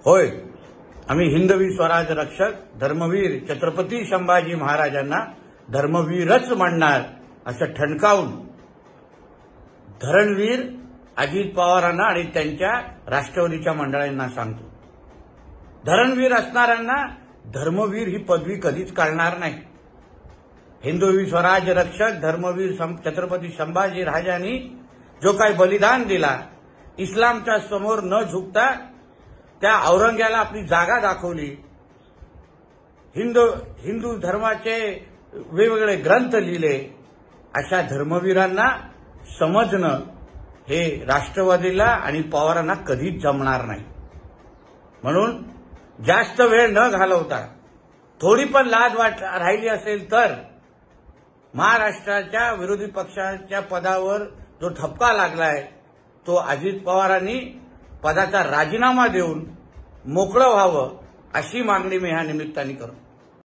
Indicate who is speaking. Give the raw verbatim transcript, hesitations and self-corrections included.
Speaker 1: होय, आम्ही हिंदवी स्वराज रक्षक धर्मवीर छत्रपती संभाजी महाराजांना धर्मवीरच म्हणणार असं ठणकावून धरणवीर अजित पवारांना आणि त्यांच्या राष्ट्रवादीच्या मंडळींना सांगतो. धरणवीर असणाऱ्यांना धर्मवीर ही पदवी कधीच कळणार नाही. हिंदवी स्वराज रक्षक धर्मवीर छत्रपती संभाजी राजांनी जो काही बलिदान दिला, इस्लामच्या समोर न झुकता त्या औरंग्याला आपली जागा दाखवली, हिंदू हिंदू धर्माचे वेगवेगळे ग्रंथ लिहिले, अशा धर्मवीरांना समजणं हे राष्ट्रवादीला आणि पवारांना कधीच जमणार नाही. म्हणून जास्त वेळ न घालवता थोडी पण लाज वाट राहिली असेल तर महाराष्ट्राच्या विरोधी पक्षाच्या पदावर जो ठपका लागलाय तो अजित पवारांनी पदाचा राजीनामा देऊन मोकळं व्हावं अशी मागणी मी ह्या निमित्ताने करतो.